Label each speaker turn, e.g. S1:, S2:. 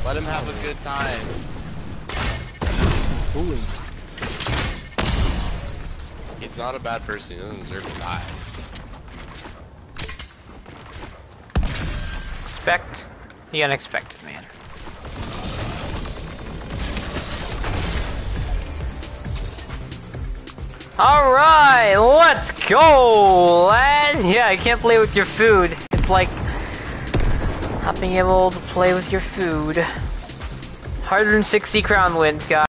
S1: Let him have a good time.
S2: Ooh.
S1: He's not a bad person. He doesn't deserve to die.
S3: Expect the unexpected, man. Alright, let's go, lad! Yeah, I can't play with your food. It's like not being able to play with your food. 160 crown wins, guys.